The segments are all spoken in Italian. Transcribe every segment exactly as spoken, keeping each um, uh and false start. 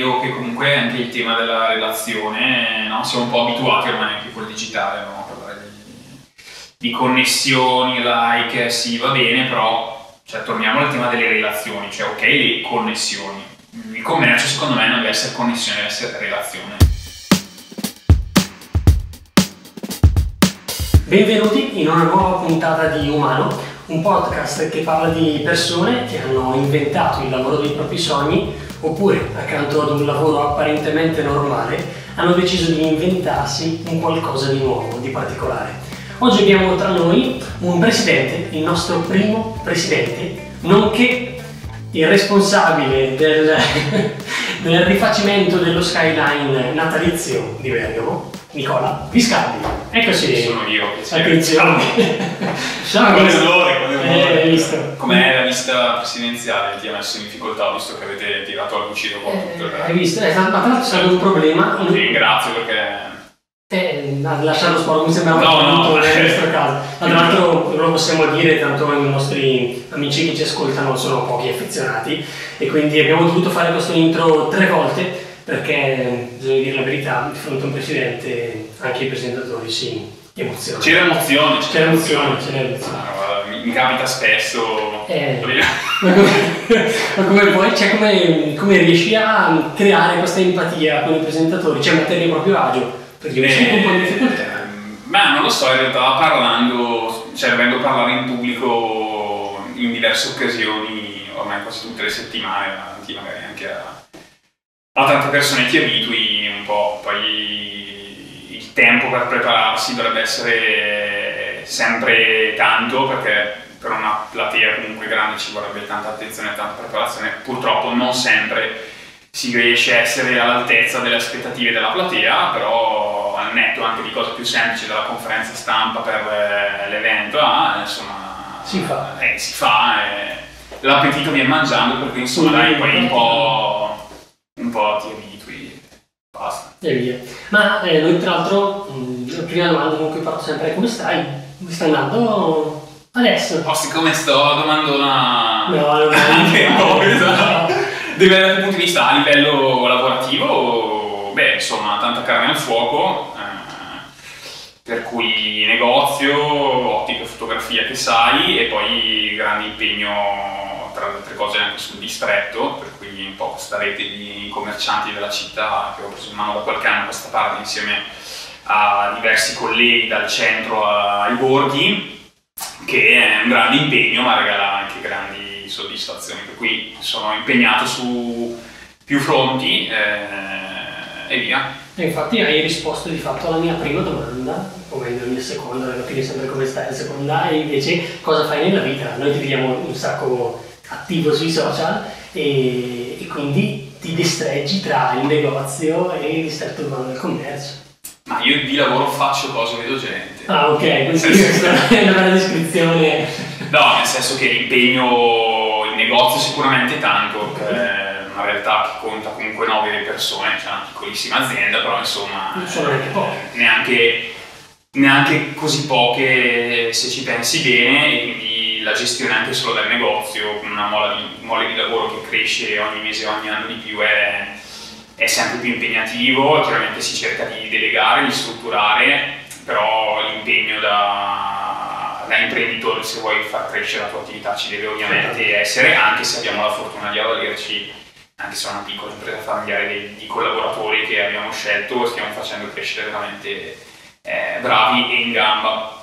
che comunque anche il tema della relazione, no? Siamo un po' abituati ormai anche col digitale, no? A parlare di, di connessioni, like, sì, va bene, però cioè, torniamo al tema delle relazioni, cioè ok le connessioni. Il commercio secondo me non deve essere connessione, deve essere relazione. Benvenuti in una nuova puntata di Umano, un podcast che parla di persone che hanno inventato il lavoro dei propri sogni oppure, accanto ad un lavoro apparentemente normale, hanno deciso di inventarsi un qualcosa di nuovo, di particolare. Oggi abbiamo tra noi un presidente, il nostro primo presidente, nonché il responsabile del, del rifacimento dello skyline natalizio di Bergamo, Nicola Viscardi. Eccoci. Sono io. Attenzione. Ciao. Con l'odore, con l'odore. Eh, visto. Com'è la lista presidenziale? Ti ha messo in difficoltà visto che avete tirato al cucito con Eh, tutto il... hai visto? Eh, ma tra l'altro sarebbe un problema. Ti ringrazio perché... Eh, lasciare lo sport mi sembra no, un no, nel nostro caso. Ma tra l'altro lo possiamo dire, tanto i nostri amici che ci ascoltano sono pochi affezionati e quindi abbiamo dovuto fare questo intro tre volte perché, bisogna dire la verità, di fronte a un presidente anche i presentatori si emozionano. C'era emozione, c'era emozione, c'era emozione. Ah, guarda, mi, mi capita spesso. Eh, ma come, ma come poi, cioè come, come riesci a creare questa empatia con i presentatori, cioè metterli a proprio agio? Perché mi sento un po' in difficoltà. Ma non lo so, in realtà parlando, cioè dovendo parlare in pubblico in diverse occasioni, ormai quasi tutte le settimane, davanti magari anche a, a tante persone ti abitui un po', poi il tempo per prepararsi dovrebbe essere sempre tanto, perché per una platea comunque grande ci vorrebbe tanta attenzione e tanta preparazione, purtroppo non sempre si riesce a essere all'altezza delle aspettative della platea, però al netto anche di cose più semplici della conferenza stampa per eh, l'evento, ah, insomma, si fa, eh, si fa e l'appetito viene mangiando, perché insomma dai, poi un po', un po' ti abitui, basta. E via. Ma eh, noi tra l'altro, la prima domanda con cui parto sempre è: come stai? Come stai andando adesso? Oh, siccome sto domandona no, non anche no. Dal punto di vista a livello lavorativo, beh, insomma, tanta carne al fuoco, eh, per cui negozio, ottica, fotografia che sai, e poi grande impegno, tra le altre cose, anche sul distretto, per cui un po' questa rete di commercianti della città che ho preso in mano da qualche anno a questa parte, insieme a diversi colleghi dal centro ai borghi, che è un grande impegno, ma regala anche grandi soddisfazioni, per cui sono impegnato su più fronti eh, e via. E infatti hai risposto di fatto alla mia prima domanda, o meglio la mia seconda, alla fine sempre come stai la seconda, e invece cosa fai nella vita? Noi ti vediamo un sacco attivo sui social e, e quindi ti distreggi tra il negozio e il distretto urbano del commercio. Ma io di lavoro faccio cose, vedo gente. Ah, ok, quindi questa è una bella descrizione. No, nel senso che l'impegno in negozio sicuramente tanto, okay. È una realtà che conta comunque nove persone, cioè una piccolissima azienda, però insomma non sono neanche poche. Neanche, neanche così poche se ci pensi bene, e quindi la gestione anche solo del negozio, con una mole di, mole di lavoro che cresce ogni mese, ogni anno di più, è, è sempre più impegnativo. Chiaramente si cerca di delegare, di strutturare, però l'impegno da, da imprenditore, se vuoi far crescere la tua attività, ci deve ovviamente essere, anche se abbiamo la fortuna di avvalerci, anche se è una piccola impresa familiare, dei, di collaboratori che abbiamo scelto, stiamo facendo crescere veramente eh, bravi e in gamba.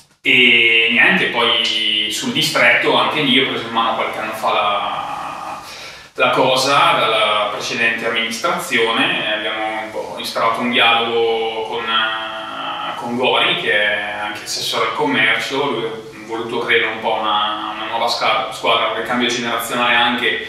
E niente, poi sul distretto, anche lì ho preso in mano qualche anno fa la, la cosa dalla precedente amministrazione, abbiamo un po' instaurato un dialogo con con Gori, che è anche assessore al commercio. Lui ha voluto creare un po' una, una nuova squadra, un ricambio generazionale anche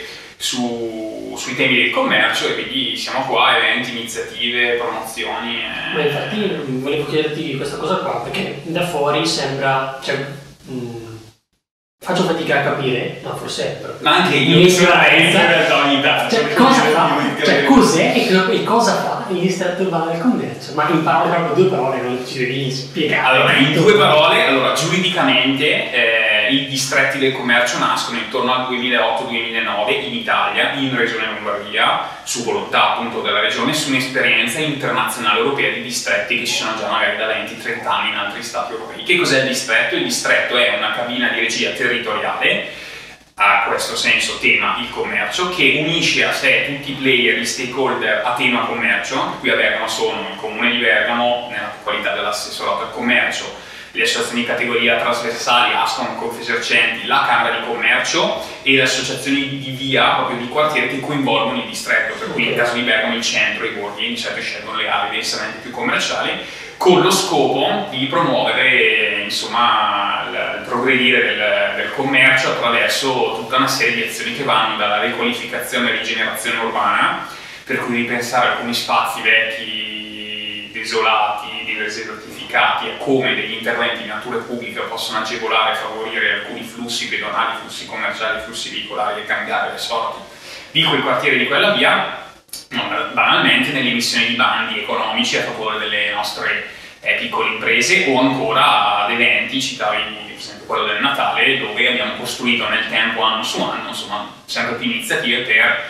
su, sui temi del commercio, e quindi siamo qua, eventi, iniziative, promozioni. E... Ma infatti volevo chiederti questa cosa qua, perché da fuori sembra, cioè, mh, faccio fatica a capire, no forse è ma anche io mi in realtà ogni tanto. Cioè, cosa fa? Cioè, cos'è e cosa fa il distretto urbano del commercio? Ma in parole, proprio due parole, non ci devi spiegare. Allora, in due parole, allora, giuridicamente eh, i distretti del commercio nascono intorno al duemilaotto duemilanove in Italia, in Regione Lombardia, su volontà appunto della regione, su un'esperienza internazionale europea di distretti che ci sono già magari da venti trenta anni in altri stati europei. Che cos'è il distretto? Il distretto è una cabina di regia territoriale, ha questo senso tema il commercio, che unisce a sé tutti i player, gli stakeholder a tema commercio. Qui a Bergamo sono il Comune di Bergamo, nella qualità dell'assessorato al commercio, le associazioni di categoria trasversali, Ascom, Confesercenti, la Camera di Commercio e le associazioni di via, proprio di quartiere, che coinvolgono il distretto, per cui nel caso di Bergamo il centro, i borghi, di solito scelgono le aree densamente più commerciali, con lo scopo di promuovere insomma il, il progredire del, del commercio attraverso tutta una serie di azioni che vanno dalla riqualificazione e rigenerazione urbana, per cui ripensare alcuni spazi vecchi, desolati, desertificati, e come degli interventi di natura pubblica possono agevolare e favorire alcuni flussi pedonali, flussi commerciali, flussi veicolari e cambiare le sorti di quei quartieri, di quella via, no, banalmente nelle emissioni di bandi economici a favore delle nostre eh, piccole imprese, o ancora ad eventi, citavi per esempio quello del Natale, dove abbiamo costruito nel tempo, anno su anno, insomma sempre più iniziative per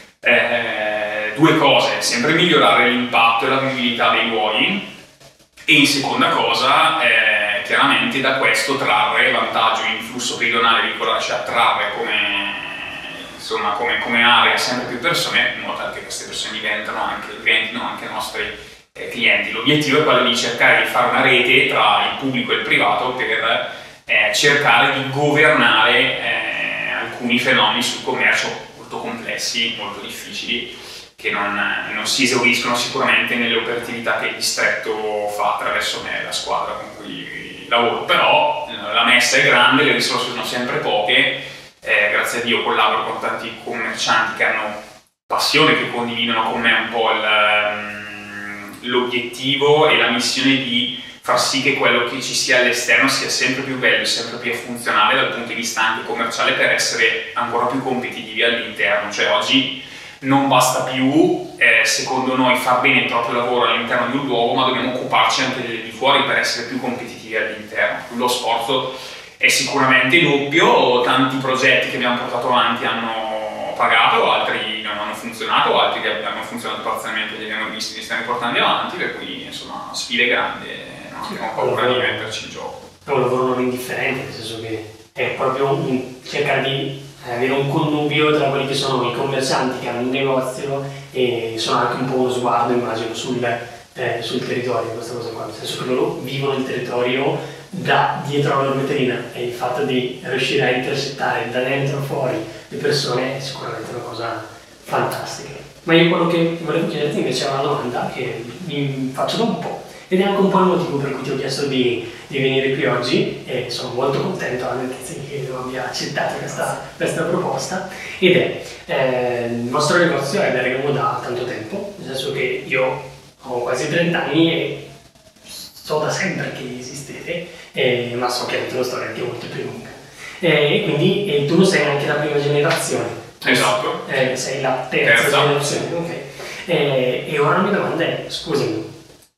eh, due cose: sempre migliorare l'impatto e la vivibilità dei luoghi, e in seconda cosa, eh, chiaramente da questo trarre vantaggio in flusso pedonale veicolare, cioè attrarre come, insomma, come, come area sempre più persone, in modo tale che queste persone diventano anche, diventino anche nostri eh, clienti. L'obiettivo è quello di cercare di fare una rete tra il pubblico e il privato per eh, cercare di governare eh, alcuni fenomeni sul commercio molto complessi, molto difficili, che non, non si esauriscono sicuramente nelle operatività che il distretto fa attraverso me, la squadra con cui lavoro. Però la messa è grande, le risorse sono sempre poche, eh, grazie a Dio collaboro con tanti commercianti che hanno passione, che condividono con me un po' il, l'obiettivo e la missione di far sì che quello che ci sia all'esterno sia sempre più bello, sempre più funzionale dal punto di vista anche commerciale, per essere ancora più competitivi all'interno. Cioè oggi non basta più, eh, secondo noi, far bene il proprio lavoro all'interno di un luogo, ma dobbiamo occuparci anche di fuori per essere più competitivi all'interno. Lo sforzo è sicuramente doppio, tanti progetti che abbiamo portato avanti hanno pagato, altri non hanno funzionato, altri che hanno funzionato parzialmente li abbiamo visti, li stiamo portando avanti, per cui insomma sfide grandi, non abbiamo paura di metterci in gioco. È un lavoro non indifferente, nel senso che è proprio un, cercare di avere un connubio tra quelli che sono i commercianti che hanno un negozio e sono anche un po' uno sguardo, immagino, sul, eh, sul territorio, questa cosa qua, nel senso che loro vivono il territorio da dietro la loro vetrina, e il fatto di riuscire a intercettare da dentro fuori le persone è sicuramente una cosa fantastica. Ma io quello che volevo chiederti invece è una domanda che mi faccio da un po', ed è anche un po' il motivo per cui ti ho chiesto di, di venire qui oggi, e sono molto contento che tu abbia accettato questa, questa proposta, ed è eh, il vostro negozio è Bergamo da tanto tempo, nel senso che io ho quasi trenta anni e so da sempre che esistete, eh, ma so che avete una storia anche molto più lunga, eh, e quindi eh, tu non sei neanche la prima generazione. Esatto. Eh, sei la terza, terza. generazione, ok. Eh, e ora la mia domanda è, scusami,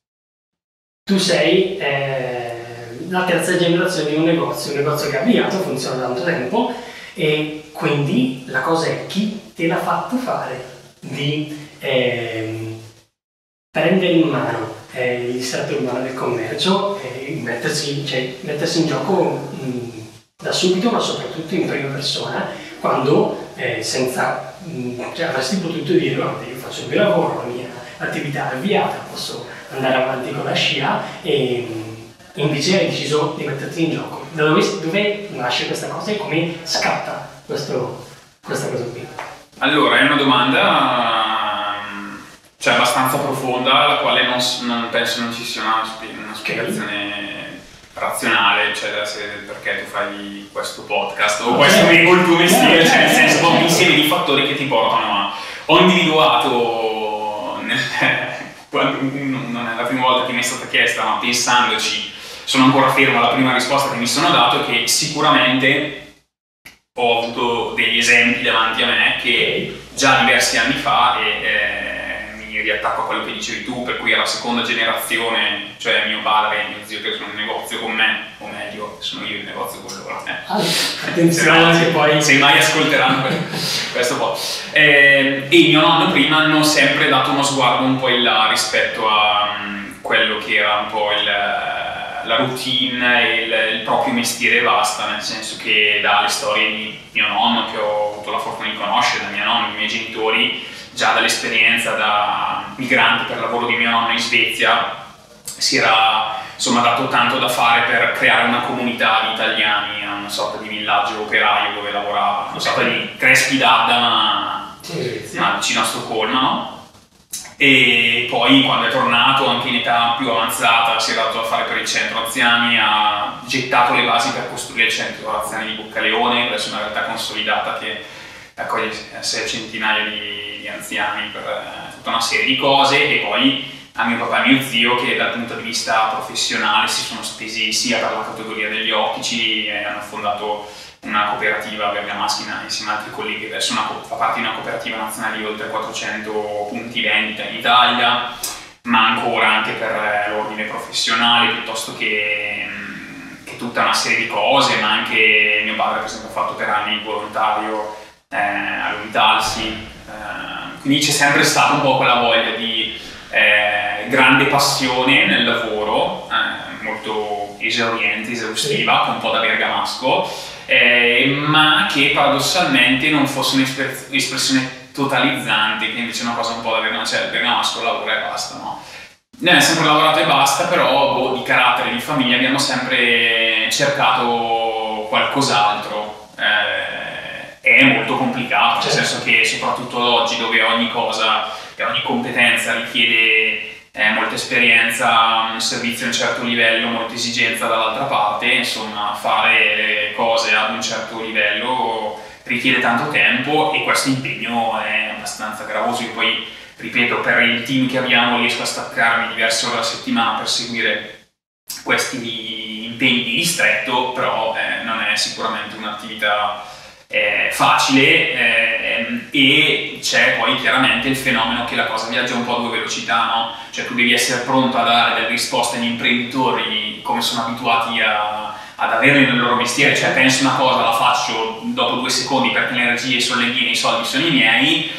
tu sei eh, la terza generazione di un negozio, un negozio che è avviato, funziona da tanto tempo, e quindi la cosa è: chi te l'ha fatto fare di eh, prendere in mano eh, il distretto urbano del commercio e mettersi, cioè, mettersi in gioco mh, da subito, ma soprattutto in prima persona, quando eh, senza, mh, cioè, avresti potuto dire: guarda, io faccio il mio lavoro, la mia attività è avviata, posso andare avanti con la scia, e invece hai deciso di metterti in gioco. Da dove, dove nasce questa cosa e come scatta questo, questa cosa qui? Allora, è una domanda cioè, abbastanza profonda, alla quale non, non penso non ci sia una, una spiegazione okay. razionale, cioè se, perché tu fai questo podcast o okay. questo è il tuo mestiere, cioè nel senso un insieme di fattori che ti portano a... Ho individuato nel, non è la prima volta che mi è stata chiesta, ma pensandoci sono ancora fermo alla prima risposta che mi sono dato, che sicuramente ho avuto degli esempi davanti a me che già diversi anni fa, e eh, mi riattacco a quello che dicevi tu, per cui è la seconda generazione, cioè mio padre e mio zio che sono in negozio con me, o meglio, sono io in negozio con loro. Eh. Ah, attenzione se, che poi... Se mai ascolteranno questo po'. Eh, e mio nonno prima hanno sempre dato uno sguardo un po' in là rispetto a um, quello che era un po' il, la routine e il, il proprio mestiere e basta, nel senso che dalle storie di mio nonno, che ho avuto la fortuna di conoscere, da mia nonna, i miei genitori, già dall'esperienza da migrante per lavoro di mio nonno in Svezia, si era insomma dato tanto da fare per creare una comunità di italiani, una sorta di villaggio operaio dove lavorava, una sorta di Crespi d'Adda, ma, ma vicino a Stoccolma, no? E poi quando è tornato, anche in età più avanzata, si è dato a fare per il centro anziani, ha gettato le basi per costruire il centro anziani di Boccaleone, adesso è una realtà consolidata che accoglie sei centinaia di, di anziani per eh, tutta una serie di cose, e poi a mio papà e mio zio che dal punto di vista professionale si sono spesi sia per la categoria degli ottici e hanno fondato una cooperativa bergamasca insieme ad altri colleghi, adesso una, fa parte di una cooperativa nazionale di oltre quattrocento punti vendita in Italia, ma ancora anche per l'ordine professionale piuttosto che, che tutta una serie di cose, ma anche mio padre per esempio ha fatto per anni il volontario eh, all'Unitalsi, eh, quindi c'è sempre stata un po' quella voglia di eh, grande passione nel lavoro, eh, molto esauriente, esaustiva, con un po' da bergamasco, eh, ma che paradossalmente non fosse un'espressione totalizzante, che invece è una cosa un po' da bergamasco, cioè il bergamasco lavora e basta, no? Noi abbiamo sempre lavorato e basta, però boh, di carattere, di famiglia abbiamo sempre cercato qualcos'altro. Eh, è molto complicato, nel senso che soprattutto oggi, dove ogni cosa e ogni competenza richiede eh, molta esperienza, un servizio a un certo livello, molta esigenza dall'altra parte, insomma fare cose ad un certo livello richiede tanto tempo e questo impegno è abbastanza gravoso. Io poi, ripeto, per il team che abbiamo riesco a staccarmi diverse ore alla settimana per seguire questi impegni di distretto, però eh, non è sicuramente un'attività eh, facile eh, e c'è poi chiaramente il fenomeno che la cosa viaggia un po' a due velocità, no? Cioè tu devi essere pronto a dare delle risposte agli imprenditori come sono abituati a, ad averle nel loro mestiere, cioè penso una cosa, la faccio dopo due secondi perché le energie sono le mie, i soldi sono i miei,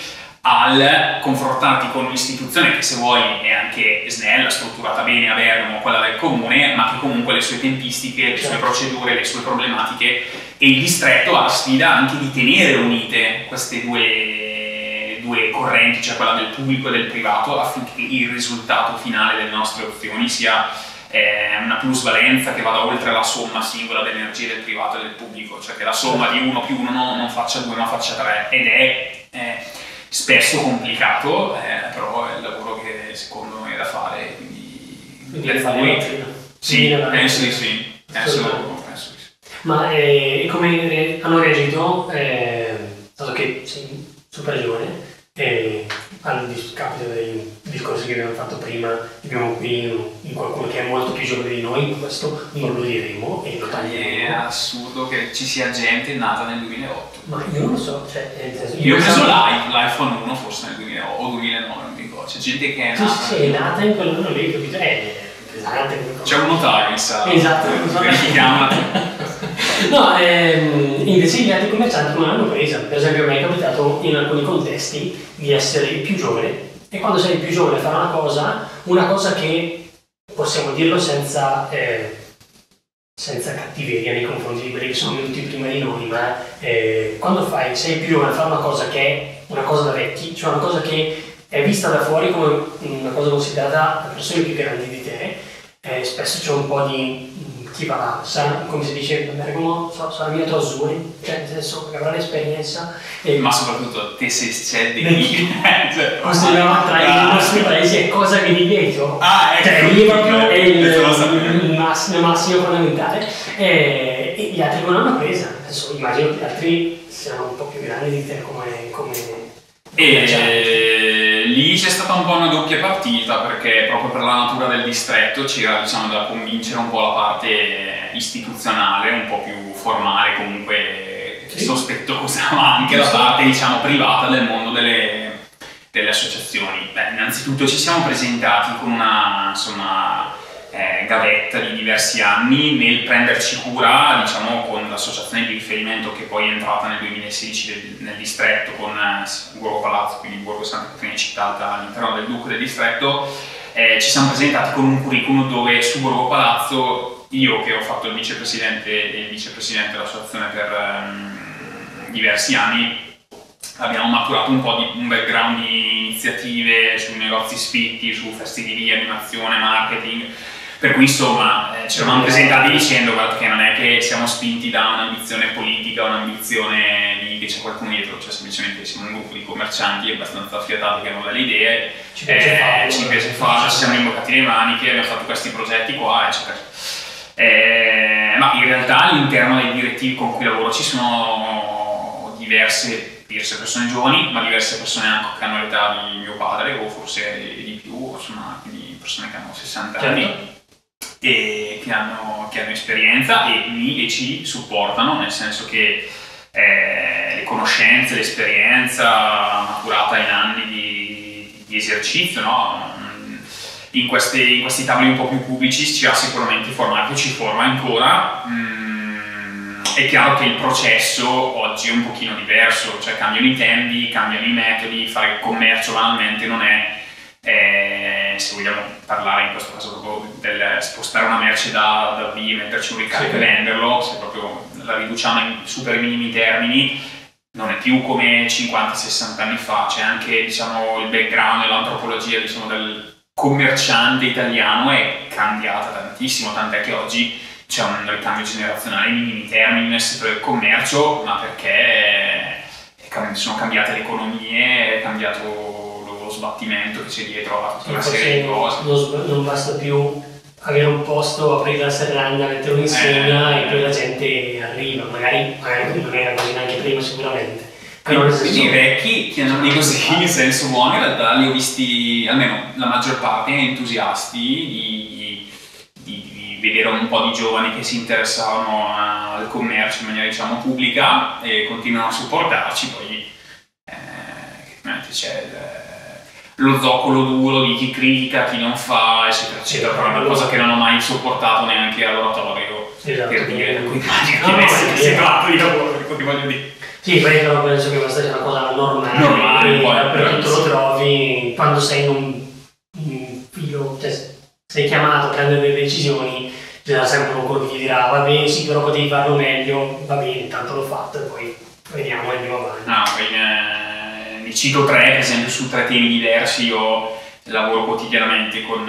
al confrontarti con un'istituzione che se vuoi è anche snella, strutturata bene a Bergamo, quella del comune, ma che comunque le sue tempistiche, le sue procedure, le sue problematiche, e il distretto ha la sfida anche di tenere unite queste due, due correnti, cioè quella del pubblico e del privato, affinché il risultato finale delle nostre opzioni sia eh, una plusvalenza che vada oltre la somma singola delle energie del privato e del pubblico, cioè che la somma di uno più uno non faccia due ma faccia tre, ed è eh, spesso complicato, eh, però è il lavoro che secondo me è da fare, quindi, quindi vale. Sì, penso di sì, penso, penso di sì. Ma eh, come hanno reagito, eh, dato che sei super giovane, eh, al discapito dei discorsi che abbiamo fatto prima, abbiamo qui qualcuno che è molto più giovane di noi, questo non lo diremo e lo taglieremo. È assurdo che ci sia gente nata nel duemilaotto. Ma io non lo so, cioè, nel senso, io, io ho preso l'iPhone uno forse nel duemilaotto o duemilanove, non mi ricordo, c'è gente che è nata. Sì, sì, è nata in quell'anno lì, capito? È pesante come cosa. C'è un notaio, mi sa. Esatto, verifichiamola. No, ehm, invece gli altri commercianti non l'hanno presa. Per esempio a me è capitato in alcuni contesti di essere il più giovane, e quando sei il più giovane a fare una cosa, una cosa che possiamo dirlo senza, eh, senza cattiveria nei confronti di quelli che sono venuti prima di noi, ma eh, quando fai, sei il più giovane a fare una cosa che è una cosa da vecchi, cioè una cosa che è vista da fuori come una cosa considerata da persone più grandi di te, eh, spesso c'è un po' di chi va, sa, come si dice, Bergamo, sarà mio Trozzuri, cioè nel senso che avrà l'esperienza. E ma soprattutto te se c'è di chi cioè, consideriamo tra i nostri paesi è cosa che di dietro, ah, ecco, cioè lì proprio è il, il, il massimo, massimo fondamentale, e, e gli altri non l'hanno presa. Adesso immagino che gli altri siano un po' più grandi di te come, come e lì c'è stata un po' una doppia partita, perché proprio per la natura del distretto c'era, diciamo, da convincere un po' la parte istituzionale, un po' più formale, comunque sì, sospettosa, ma anche la parte, diciamo, privata del mondo delle, delle associazioni? Beh, innanzitutto ci siamo presentati con una, insomma, eh, gavetta di diversi anni nel prenderci cura, diciamo, con l'associazione di riferimento che poi è entrata nel duemilasedici del, nel distretto con eh, Borgo Palazzo, quindi Borgo Santa Caterina Città Alta all'interno del Duca del distretto. Eh, ci siamo presentati con un curriculum dove su Borgo Palazzo, io che ho fatto il vicepresidente e il vicepresidente dell'associazione per um, diversi anni, abbiamo maturato un po' di un background di iniziative su negozi sfitti, su festivilia, animazione, marketing, per cui insomma eh, ci eravamo presentati dicendo che non è che siamo spinti da un'ambizione politica, un'ambizione di che c'è qualcuno dietro, cioè semplicemente siamo un gruppo di commercianti abbastanza affiatati che hanno delle idee, ci piace eh, farlo, ci piace farlo, ci siamo imboccati le maniche, abbiamo fatto questi progetti qua, eccetera. Eh, ma in realtà all'interno dei direttivi con cui lavoro ci sono diverse, diverse persone giovani, ma diverse persone anche che hanno l'età di mio padre o forse di più, insomma, quindi persone che hanno sessanta anni. Certo. E che hanno, che hanno esperienza e mi e ci supportano, nel senso che eh, le conoscenze, l'esperienza maturata in anni di, di esercizio, no? in, queste, in questi tavoli un po' più pubblici ci ha sicuramente formato, ci forma ancora. Mm, è chiaro che il processo oggi è un pochino diverso, cioè cambiano i tempi, cambiano i metodi, fare commercio banalmente non è Eh, se vogliamo parlare in questo caso proprio del spostare una merce da, da B, metterci un ricarico sì. e venderlo, se proprio la riduciamo in super minimi termini, non è più come cinquanta sessanta anni fa, c'è anche, diciamo, il background e l'antropologia, diciamo, del commerciante italiano è cambiata tantissimo, tant'è che oggi c'è un ricambio generazionale in minimi termini nel settore del commercio, ma perché sono cambiate le economie, è cambiato sbattimento che c'è dietro a tutta una serie di cose. Non basta più avere un posto, aprire la serranda, mettere un'insegna eh, e poi la gente arriva, magari, magari non era così neanche prima sicuramente. Quindi, quindi i vecchi che hanno così in senso buono in realtà li ho visti, almeno la maggior parte, entusiasti di, di, di vedere un po' di giovani che si interessavano al commercio in maniera, diciamo, pubblica e continuano a supportarci. Poi eh, c'è il, lo zoccolo duro di chi critica, chi non fa, eccetera, eccetera, però è una cosa che non ho mai sopportato neanche all'oratorio, esatto, per dire, per cui immagino che adesso si tratta di lavoro, per cui voglio dire. Sì, poi però penso che questa sia una cosa normale, normale poi, dappertutto lo trovi, quando sei in un, un filo, cioè sei chiamato a prendere delle decisioni, c'è sempre qualcuno che ti dirà, va bene, sì, però potevi farlo meglio, va bene, intanto l'ho fatto e poi vediamo e andiamo avanti. No, poi, eh... ne cito tre, per esempio, su tre temi diversi. Io lavoro quotidianamente con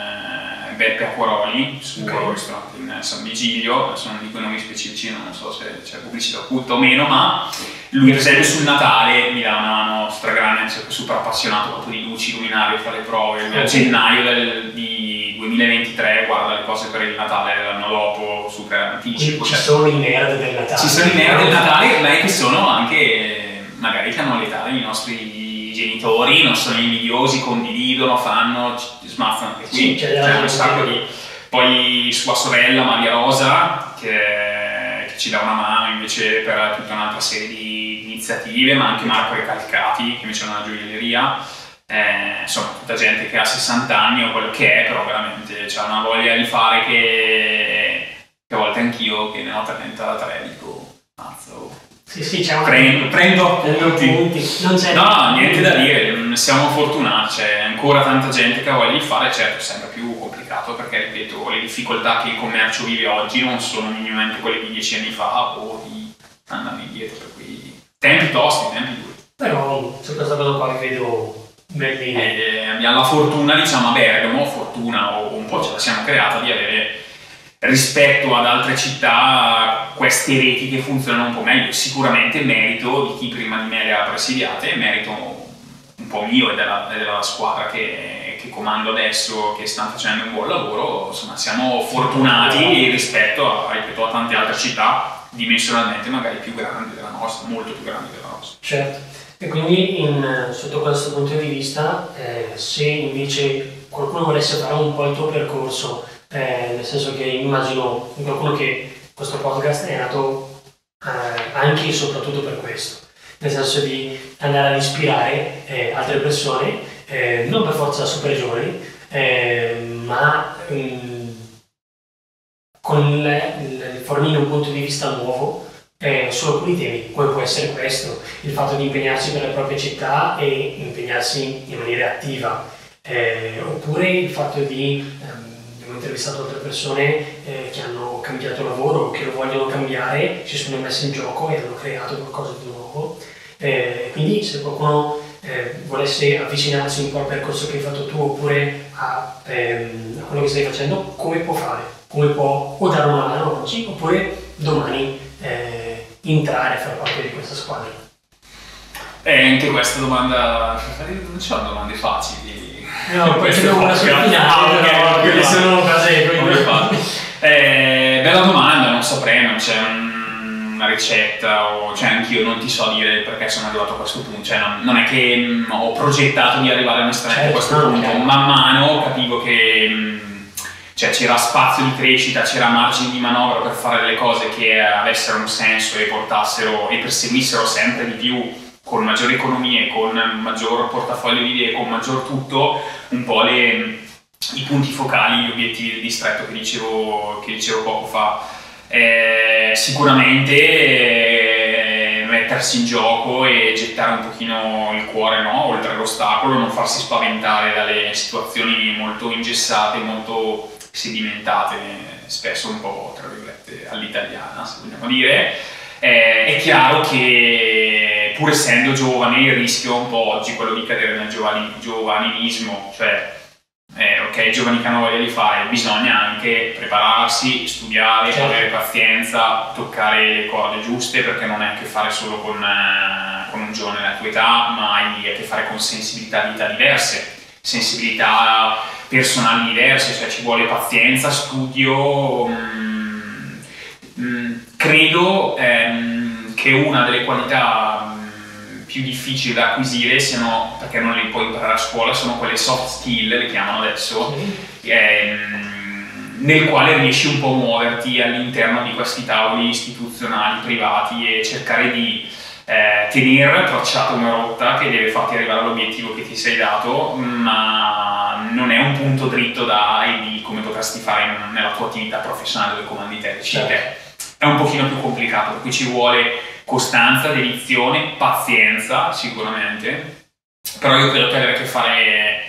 eh, Beppe Acquaroli su okay. un ristorante in San Vigilio, sono di quei nomi specifici, non so se c'è pubblicità occulta o meno, ma lui per esempio sul Natale mi dà una mano stragrande, è super appassionato proprio di luci, luminarie, fa le prove. Okay. A gennaio del, di duemilaventitré guarda le cose per il Natale dell'anno dopo, super anticipo. Ci sono i nerd del Natale. Ci sono i nerd del Natale, ma è che sono anche magari che hanno l'età dei nostri genitori, non sono invidiosi, condividono, fanno, smazzano anche qui, sì, c'è un sacco di... Poi sua sorella Maria Rosa che, che ci dà una mano invece per tutta un'altra serie di iniziative, ma anche Marco Recalcati che invece ha una gioielleria, eh, insomma tutta gente che ha sessanta anni o quello che è, però veramente c'ha una voglia di fare che, che a volte anch'io che ne ho trentatré dico mazzo. Sì, sì, c'è una... Prendo, prendo appunti. Non c'è no, niente da dire, siamo fortunati, c'è ancora tanta gente che ha voglia di fare, certo è sempre più complicato perché, ripeto, le difficoltà che il commercio vive oggi non sono minimamente quelle di dieci anni fa o di anni indietro, per cui tempi tosti, tempi duri. Però su questa cosa qua vi vedo belli. Eh, abbiamo la fortuna, diciamo, a Bergamo, fortuna o un po' ce la siamo creata di avere rispetto ad altre città queste reti che funzionano un po' meglio, sicuramente merito di chi prima di me le ha presidiate, merito un po' mio e della, e della squadra che, che comando adesso, che stanno facendo un buon lavoro, insomma siamo fortunati rispetto a, ripeto, a tante altre città dimensionalmente magari più grandi della nostra, molto più grandi della nostra. Certo, e quindi in, sotto questo punto di vista, eh, se invece qualcuno volesse fare un po' il tuo percorso, Eh, nel senso che immagino qualcuno che questo podcast è nato eh, anche e soprattutto per questo, nel senso di andare ad ispirare eh, altre persone, eh, non per forza super giovani, eh, ma mh, con le, le, fornire un punto di vista nuovo eh, su alcuni temi, come può essere questo, il fatto di impegnarsi per la propria città e impegnarsi in maniera attiva, eh, oppure il fatto di, ehm, abbiamo intervistato altre persone eh, che hanno cambiato lavoro, che lo vogliono cambiare, si sono messe in gioco e hanno creato qualcosa di nuovo. Eh, quindi se qualcuno eh, volesse avvicinarsi un po' al percorso che hai fatto tu, oppure a, ehm, a quello che stai facendo, come può fare? Come può o dare una mano oggi, oppure domani eh, entrare a far parte di questa squadra? Eh, anche questa domanda, non ci sono domande facili. No, poi c'è una sul finale, però quelle sono cose eh, bella domanda, non saprei, non c'è una ricetta, o, cioè anch'io non ti so dire perché sono arrivato a questo punto, cioè non, non è che mh, ho progettato di arrivare onestamente certo, a questo no, punto, okay. Man mano capivo che mh, cioè, c'era spazio di crescita, c'era margine di manovra per fare delle cose che avessero un senso e portassero e perseguissero sempre di più, con maggiore economia, con maggior portafoglio di idee, con maggior tutto, un po' le, i punti focali, gli obiettivi del distretto che dicevo, che dicevo poco fa. Eh, sicuramente eh, mettersi in gioco e gettare un pochino il cuore, no? Oltre l'ostacolo, non farsi spaventare dalle situazioni molto ingessate, molto sedimentate, spesso un po' tra virgolette all'italiana, se vogliamo dire. Eh, è chiaro che pur essendo giovane il rischio un po' oggi quello di cadere nel giovani, giovanilismo, cioè eh, ok, giovani che hanno voglia di fare, bisogna anche prepararsi, studiare, certo. Avere pazienza, toccare le corde giuste, perché non è a che fare solo con, eh, con un giovane della tua età, ma hai a che fare con sensibilità di età diverse, sensibilità personali diverse, cioè ci vuole pazienza, studio. Mh, mh, credo ehm, che una delle qualità mh, più difficili da acquisire siano, perché non le puoi imparare a scuola, sono quelle soft skill, le chiamano adesso, sì. ehm, nel quale riesci un po' a muoverti all'interno di questi tavoli istituzionali, privati, e cercare di eh, tenere tracciata una rotta che deve farti arrivare all'obiettivo che ti sei dato, ma non è un punto dritto da e di come potresti fare in, nella tua attività professionale dove comandi te, decidi te. È un pochino più complicato, per cui ci vuole costanza, dedizione, pazienza sicuramente, però io credo che avere a che fare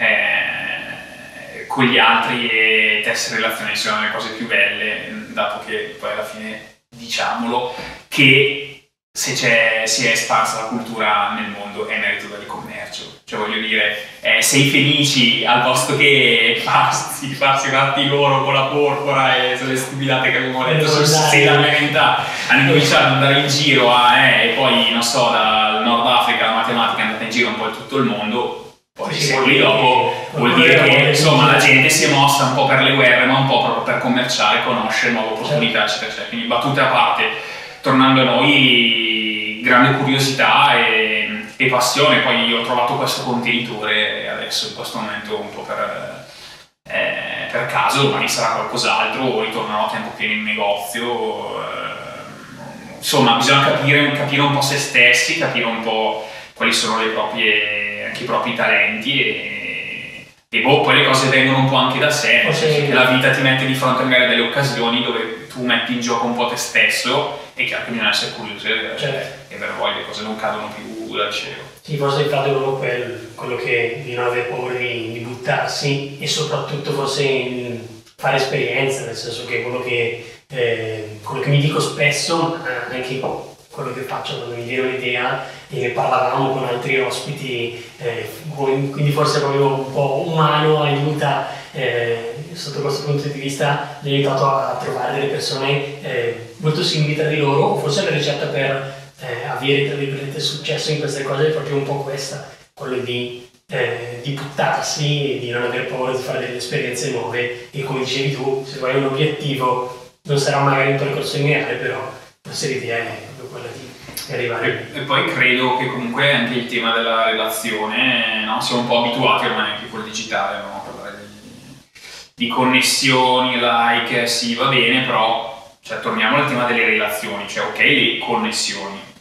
eh, con gli altri e tessere relazioni siano le cose più belle, dato che poi alla fine, diciamolo, che se c'è, si è espansa la cultura nel mondo è merito del commercio. Cioè voglio dire, eh, sei felici al posto che farsi, farsi fatti loro con la porpora e le stupidate che abbiamo detto sul sito della mia età, hanno cominciato ad andare in giro a, eh, e poi non so, dal Nord Africa la matematica è andata in giro un po' in tutto il mondo, poi sì, secoli dopo vuol dire che insomma la gente si è mossa un po' per le guerre, ma un po' proprio per commerciare, conoscere nuove opportunità, eccetera, eccetera. Quindi battute a parte, tornando a noi, grande curiosità e e passione. Poi ho trovato questo contenitore adesso in questo momento un po' per, eh, per caso, domani sarà qualcos'altro, ritornerò a tempo pieno in negozio, eh, insomma bisogna capire, capire un po' se stessi, capire un po' quali sono le proprie, anche i propri talenti e, e boh, poi le cose vengono un po' anche da sé, nel senso che la vita ti mette di fronte magari a delle occasioni dove tu metti in gioco un po' te stesso, e chiaro che bisogna essere curiosi, certo. E avere voglia, le cose non cadono più dal cielo. Sì, forse il fatto è proprio quello, quello che di non avere paura di, di buttarsi, e soprattutto forse in fare esperienza, nel senso che quello che, eh, quello che mi dico spesso, eh, anche quello che faccio quando mi viene un'idea, e ne parlavamo con altri ospiti, eh, quindi forse proprio un po' umano, aiuta, eh, sotto questo punto di vista mi ha aiutato a trovare delle persone eh, molto simili tra di loro, o forse la ricetta per eh, avere tra virgolette successo in queste cose è proprio un po' questa, quello di, eh, di buttarsi e di non avere paura di fare delle esperienze nuove, e come dicevi tu, se vuoi un obiettivo non sarà magari un percorso lineare, però forse l'idea è proprio quella di arrivare. E, e poi credo che comunque anche il tema della relazione, no? Siamo un po' abituati ormai anche col digitale, no? Di connessioni, like, sì va bene, però cioè, torniamo al tema delle relazioni, cioè ok le connessioni,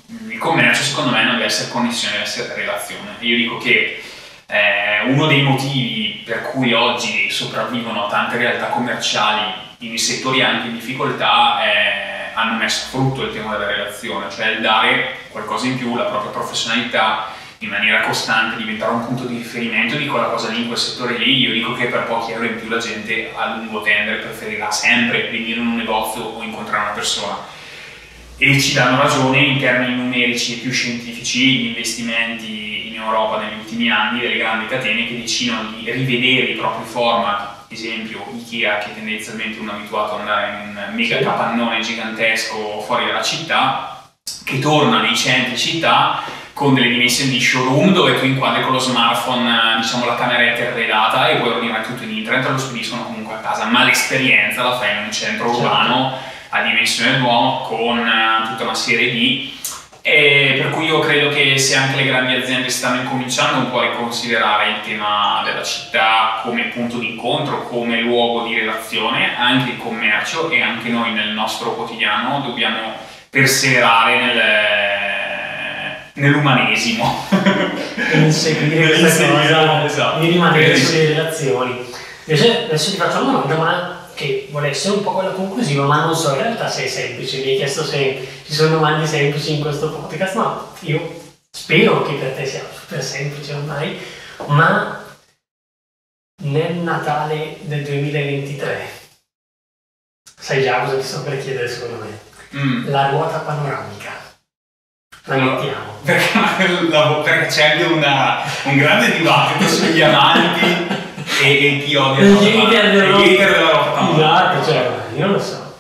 il commercio secondo me non deve essere connessione, deve essere relazione. Io dico che eh, uno dei motivi per cui oggi sopravvivono tante realtà commerciali in settori anche in difficoltà è, hanno messo a frutto il tema della relazione, cioè il dare qualcosa in più, la propria professionalità in maniera costante, diventare un punto di riferimento di quella cosa lì, in quel settore lì. Io dico che per pochi euro in più la gente a lungo termine preferirà sempre venire in un negozio o incontrare una persona. E ci danno ragione in termini numerici e più scientifici gli investimenti in Europa negli ultimi anni delle grandi catene che decidono di rivedere i propri format, esempio Ikea, che tendenzialmente uno è abituato ad andare in un mega capannone gigantesco fuori dalla città, che torna nei centri città con delle dimensioni di showroom dove tu inquadri con lo smartphone, diciamo, la cameretta arredata e puoi ordinare tutto in internet e lo spediscono comunque a casa, ma l'esperienza la fai in un centro urbano a dimensione d'uomo con uh, tutta una serie di... E per cui io credo che se anche le grandi aziende stanno incominciando un po' a riconsiderare il tema della città come punto di incontro, come luogo di relazione, anche il commercio e anche noi nel nostro quotidiano dobbiamo perseverare nel, nell'umanesimo. Inseguire questa cosa, esatto, di rimanere sulle relazioni. Invece adesso ti faccio una domanda, ma che vuole essere un po' quella conclusiva, ma non so in realtà se è semplice. Mi hai chiesto se ci sono domande semplici in questo podcast, ma io spero che per te sia super semplice ormai. Ma nel Natale del duemilaventitré, sai già cosa ti sto per chiedere secondo me? Mm. La ruota panoramica. La mettiamo. Perché, perché c'è anche una, un grande dibattito sugli amanti e, e chi odia il hater della, della ruota panoramica. Esatto, cioè, io lo so.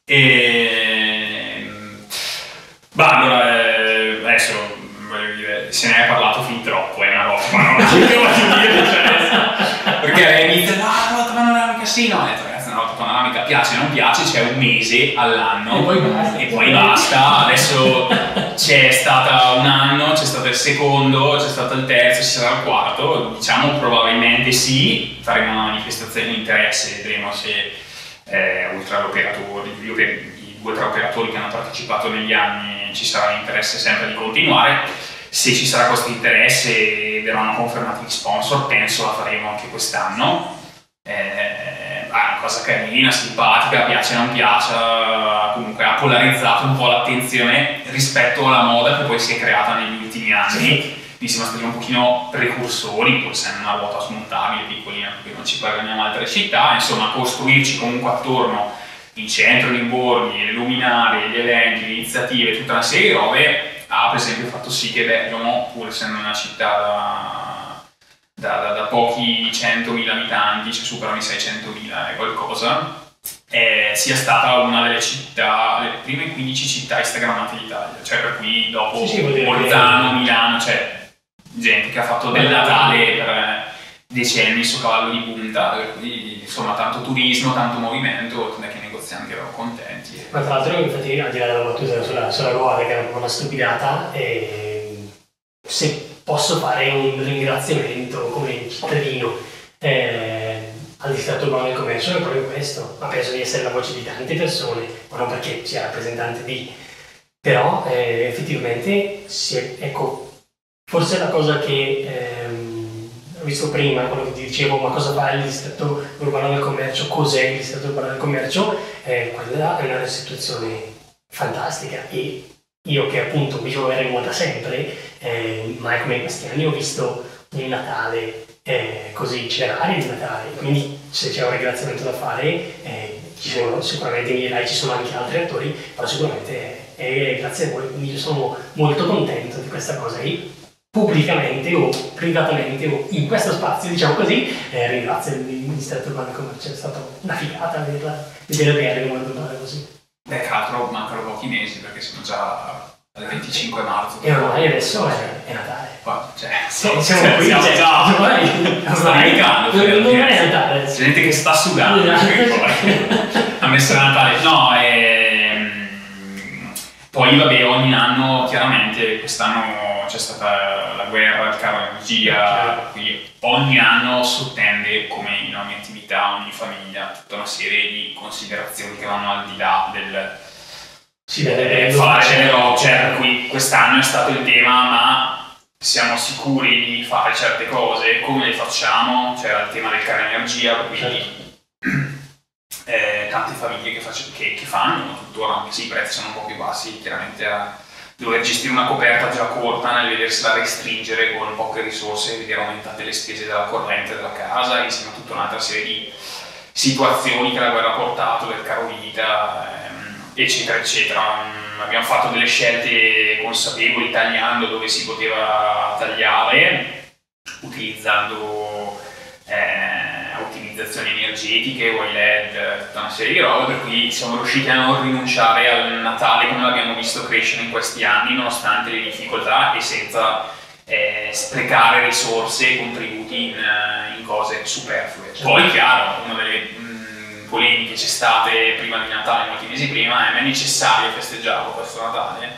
E... Bah, allora, eh, adesso voglio dire, se ne è parlato fin troppo, è una ruota panoramica, voglio dire, cioè, perché mi dice, no, la ruota panoramica sì, no, ho detto, ragazzi, una ruota panoramica piace o non piace, c'è un mese all'anno e poi basta, e poi basta. Adesso c'è stata un anno, c'è stato il secondo, c'è stato il terzo, ci sarà il quarto, diciamo probabilmente sì, faremo una manifestazione di interesse, vedremo se eh, oltre all'operatore, i due o tre operatori che hanno partecipato negli anni ci sarà l'interesse sempre di continuare. Se ci sarà questo interesse e verranno confermati gli sponsor, penso la faremo anche quest'anno. Eh, ah, una cosa carina, simpatica, piace o non piaccia, comunque ha polarizzato un po' l'attenzione rispetto alla moda che poi si è creata negli ultimi anni. Mi sembra stati un pochino precursori, pur essendo una ruota smontabile, piccolina, perché non ci paragoniamo a altre città, insomma costruirci comunque attorno il centro, gli borghi, le luminarie, gli eventi, le iniziative, tutta una serie di robe ha per esempio fatto sì che Bergamo, pur essendo una città da, da, da, da pochi centomila abitanti, cioè superano i seicentomila e qualcosa, eh, sia stata una delle città, le prime quindici città instagrammate d'Italia, cioè per cui dopo sì, sì, Bolzano, che... Milano, cioè gente che ha fatto del Natale per decenni su cavallo di punta, per cui insomma tanto turismo, tanto movimento, tant'è che i negozianti erano contenti. Ma tra l'altro infatti al di là della battuta sulla, sulla ruota che era una stupidata, eh, se posso fare un ringraziamento come cittadino eh, al distretto urbano del commercio è proprio questo. Ha penso di essere la voce di tante persone, ma non perché sia rappresentante di, però eh, effettivamente si è, ecco, forse la cosa che ehm, ho visto prima, quello che ti dicevo, ma cosa fa il distretto urbano del commercio, cos'è il distretto urbano del commercio, eh, quella è una situazione fantastica. E io che appunto vivo a Remo da sempre, eh, mai come in questi anni ho visto il Natale eh, così generale di Natale, quindi se c'è un ringraziamento da fare eh, ci sono sicuramente i miei, ci sono anche altri attori, però sicuramente è, è grazie a voi, quindi io sono molto contento di questa cosa qui. Pubblicamente o privatamente o in questo spazio, diciamo così, eh, ringrazio il Ministero urbano del commercio, è stata una figata vederla, vedere Bergamo andare così. Beh, tra l'altro mancano pochi mesi perché siamo già al venticinque marzo. E ormai adesso è, è Natale. Qua, cioè, siamo, siamo, siamo qui, siamo cioè, già, ormai, sta dimenticando. Non, non è Natale. C'è gente che sta sudando, ha messo Natale. No, ehm, poi vabbè, ogni anno, chiaramente, quest'anno c'è stata la guerra, il caro energia, qui ogni anno sottende, come in ogni attività, ogni famiglia, tutta una serie di considerazioni che vanno al di là del, si deve fare delle robe, cioè per cui quest'anno è stato il tema, ma siamo sicuri di fare certe cose, come le facciamo? C'era il tema del caro energia, quindi certo. eh, tante famiglie che, face, che, che fanno tuttora, anche se i prezzi sono un po' più bassi, chiaramente a dover gestire una coperta già corta nel vedersela restringere con poche risorse e vedere aumentate le spese della corrente della casa, insieme a tutta un'altra serie di situazioni che la guerra ha portato, del caro vita, ehm, eccetera eccetera. Abbiamo fatto delle scelte consapevoli tagliando dove si poteva tagliare, utilizzando eh, ottimizzazioni energetiche, O L E D, tutta una serie di robe, per cui siamo riusciti a non rinunciare al Natale come l'abbiamo visto crescere in questi anni, nonostante le difficoltà e senza eh, sprecare risorse e contributi in, in cose superflue. Poi, chiaro, una delle polemiche c'è state prima di Natale, molti mesi prima, è necessario festeggiarlo questo Natale.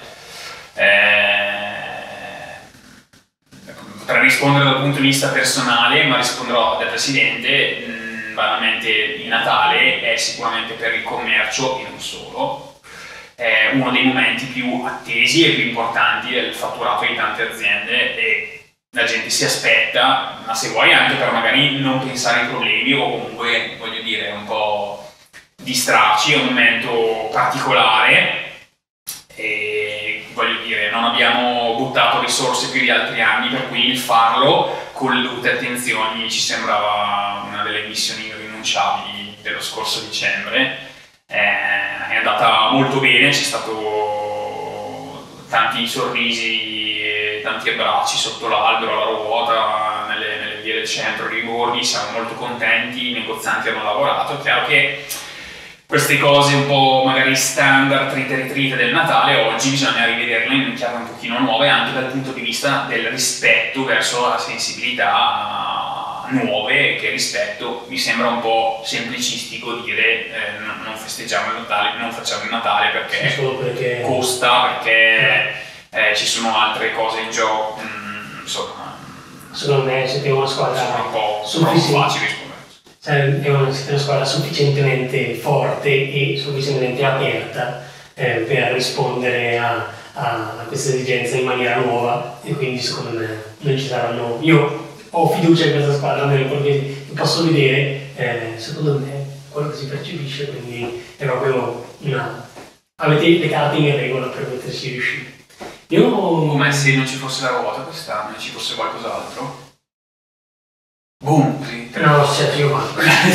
Eh, per rispondere dal punto di vista personale, ma risponderò da presidente, mh, banalmente il Natale è sicuramente per il commercio e non solo, è uno dei momenti più attesi e più importanti del fatturato di tante aziende e la gente si aspetta, ma se vuoi anche per magari non pensare ai problemi o comunque, voglio dire, un po' distrarci, è un momento particolare e voglio dire, non abbiamo buttato risorse più di altri anni, per cui il farlo con le dovute attenzioni ci sembrava una delle missioni irrinunciabili dello scorso dicembre. Eh, è andata molto bene, c'è stato tanti sorrisi, tanti abbracci sotto l'albero, alla ruota, nelle, nelle vie del centro di Borghi, siamo molto contenti, i negozianti hanno lavorato. È chiaro che queste cose un po' magari standard, trite e ritrite del Natale, oggi bisogna rivederle in chiave un pochino nuove anche dal punto di vista del rispetto verso la sensibilità nuove, che rispetto mi sembra un po' semplicistico dire eh, non, non festeggiamo il Natale, non facciamo il Natale perché, sì, perché... costa, perché... Eh, ci sono altre cose in gioco, mm, insomma. Secondo me siete una squadra sono un po' sufficien- facile rispondere. È una, siete una squadra sufficientemente forte e sufficientemente aperta eh, per rispondere a, a questa esigenza in maniera nuova e quindi secondo me non ci saranno. Io ho fiducia in questa squadra, almeno perché posso vedere, eh, secondo me quello che si percepisce, quindi è proprio una. Avete le carte in regola per potersi riuscire. Io... Come se non ci fosse la ruota quest'anno e ci fosse qualcos'altro? Boom! Così, no, c'è più ma.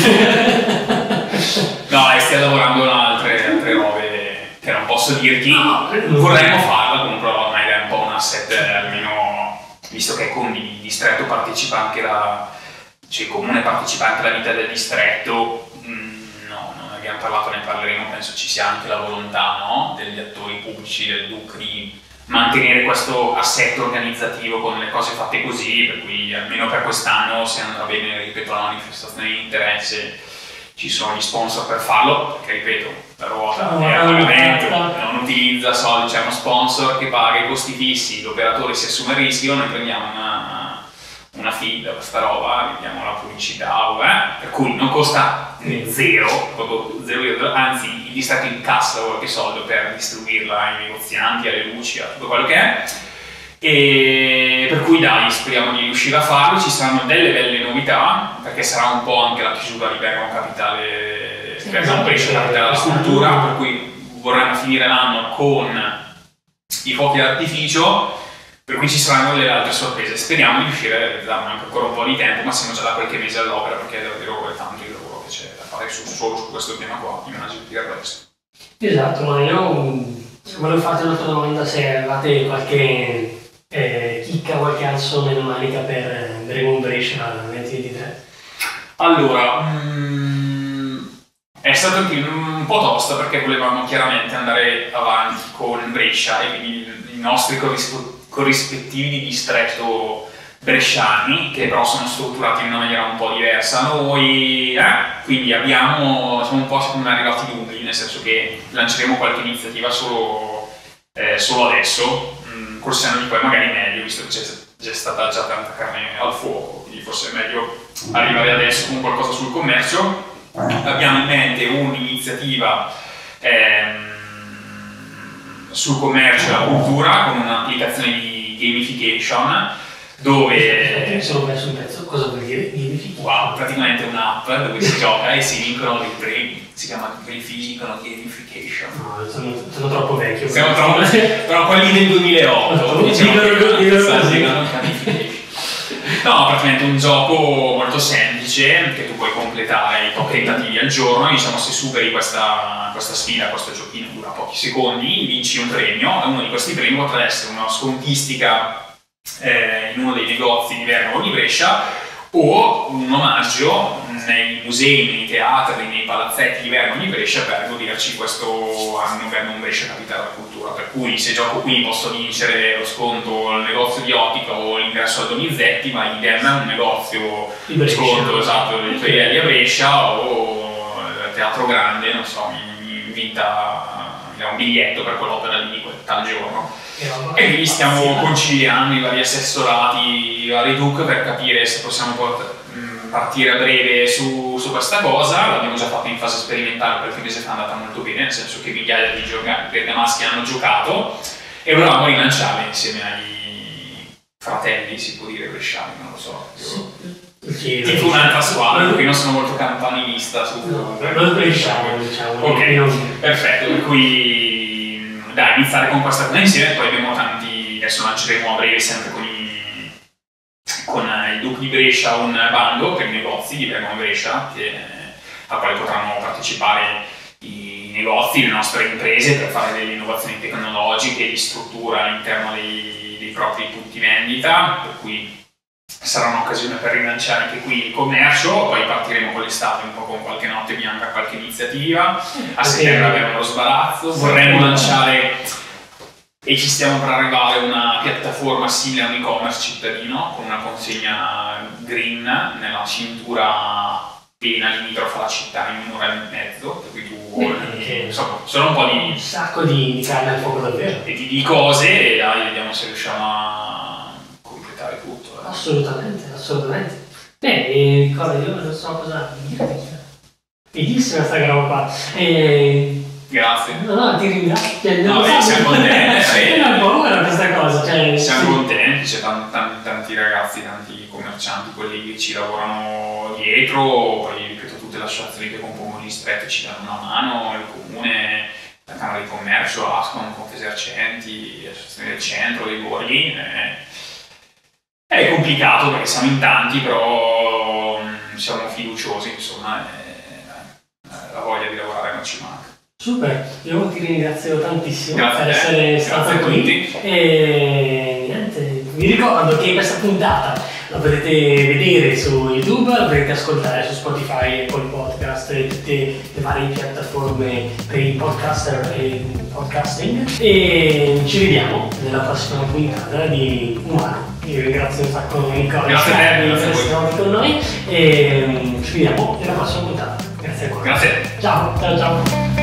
No, e stia lavorando in altre, altre robe che non posso dirti. No, vorremmo farla, comunque ormai è un po' un asset, almeno visto che con il distretto partecipa anche la. Cioè il comune partecipa anche alla vita del distretto. Mh, no, non abbiamo parlato, ne parleremo, penso ci sia anche la volontà, no? Degli attori pubblici, del D U C di mantenere questo assetto organizzativo con le cose fatte così, per cui almeno per quest'anno, se andrà bene, ripeto, la manifestazione di interesse, ci sono gli sponsor per farlo, perché ripeto, la ruota no, è a pagamento, non utilizza soldi, c'è uno sponsor che paga i costi fissi, l'operatore si assume il rischio, noi prendiamo una, una fee da questa roba, vediamo la pubblicità, eh, per cui non costa zero, proprio zero, anzi il distretto incassa qualche soldo per distribuirla ai negozianti, alle luci, a tutto quello che è, e per cui dai, speriamo di riuscire a farlo. Ci saranno delle belle novità, perché sarà un po' anche la chiusura di Bergamo Capitale, sì, Bergamo Brescia Capitale della Scultura, per cui vorremmo finire l'anno con i fuochi d'artificio, per cui ci saranno delle altre sorprese. Speriamo di riuscire a realizzarne anche ancora un po' di tempo, ma siamo già da qualche mese all'opera, perché è davvero tanto il lavoro che c'è da fare su, solo su questo tema qua, immagino di dire il resto. Esatto, ma io volevo farti un'altra domanda, se avevate qualche eh, chicca, qualche alzo nella manica per Bergamo Brescia duemilaventitré. Allora, mm, è stato anche un po' tosta, perché volevamo chiaramente andare avanti con Brescia e quindi i nostri corrispettivi di distretto bresciani, che però sono strutturati in una maniera un po' diversa. Noi eh, quindi abbiamo, siamo un po' secondo me arrivati lunghi, nel senso che lanceremo qualche iniziativa solo, eh, solo adesso, mh, col senno di poi magari meglio, visto che c'è, c'è stata già tanta carne al fuoco, quindi forse è meglio arrivare adesso con qualcosa sul commercio. Abbiamo in mente un'iniziativa ehm, sul commercio e la cultura con un'applicazione di gamification dove... Mi sono messo un pezzo, cosa vuol dire gamification? Wow, praticamente un'app dove si gioca e si vincono dei premi, si chiama gamification. No, sono, sono troppo vecchio. Siamo troppo, però quelli del duemilaotto. Diciamo no, praticamente un gioco molto semplice che tu puoi completare i pochi tentativi al giorno. Diciamo, se superi questa, questa sfida, questo giochino dura pochi secondi, vinci un premio e uno di questi premi potrà essere una scontistica eh, in uno dei negozi di Bergamo o di Brescia o un omaggio nei musei, nei teatri, nei palazzetti di Bergamo e di Brescia per goderci questo anno Bergamo Brescia Capitale della Cultura. Per cui se gioco qui posso vincere lo sconto al negozio di ottica o l'ingresso al Donizetti, ma idem un negozio di sconto esatto dei gioielli a Brescia o il Teatro Grande, non so, mi vinta un biglietto per quell'opera lì quel tal giorno. E quindi stiamo conciliando i vari assessorati, i vari D U C per capire se possiamo partire a breve su, su questa cosa. L'abbiamo già fatto in fase sperimentale, qualche mese fa è andata molto bene, nel senso che migliaia di bergamaschi hanno giocato e volevamo rilanciarla insieme ai fratelli, si può dire bresciani, non lo so. Sì, tipo un'altra squadra, perché non sono molto campanilista su... No, non bresciamo, diciamo. Ok, perfetto, per cui dai, iniziare con questa cosa insieme, poi abbiamo tanti, adesso lanceremo a breve sempre con i, con il D U C di Brescia un bando per i negozi di Bergamo Brescia, che, al quale potranno partecipare i negozi, le nostre imprese per fare delle innovazioni tecnologiche di struttura all'interno dei, dei propri punti vendita, per cui sarà un'occasione per rilanciare anche qui il commercio. Poi partiremo con l'estate un po' con qualche notte bianca, qualche iniziativa. A settembre abbiamo lo sbarazzo, vorremmo lanciare e ci stiamo per arrivare una piattaforma simile a un e-commerce cittadino con una consegna green nella cintura piena limitrofa alla città in un'ora e mezzo, per cui tu eh, insomma sono un po' di un sacco di, di carne al fuoco davvero e di, di cose e dai, vediamo se riusciamo a completare tutto. Assolutamente, assolutamente. Beh, cosa io non so cosa dire. Bellissima sta roba qua. E... Grazie. No, no, ti ringrazio. No, beh, siamo contenti. Non ho paura questa cosa. Cioè, siamo sì. contenti, c'è tanti, tanti, tanti ragazzi, tanti commercianti, quelli che ci lavorano dietro, poi ripeto tutte le associazioni che compongono gli distretti ci danno una mano, il comune, la Camera di Commercio, Ascom, Confesercenti, l'associazione del centro, dei borghi. Eh, È complicato perché siamo in tanti, però siamo fiduciosi, insomma, e la voglia di lavorare non ci manca. Super, io ti ringrazio tantissimo Grazie per essere stato qui. E niente, vi ricordo che questa puntata la potete vedere su YouTube, la potete ascoltare su Spotify, Apple Podcast e tutte le varie piattaforme per i podcaster e il podcasting. E ci vediamo nella prossima puntata di Umano. Io ringrazio un sacco Nicola Grazie a te, di grazie essere stato con noi e ci vediamo nella prossima puntata. Grazie ancora. Grazie. Ciao, ciao, ciao.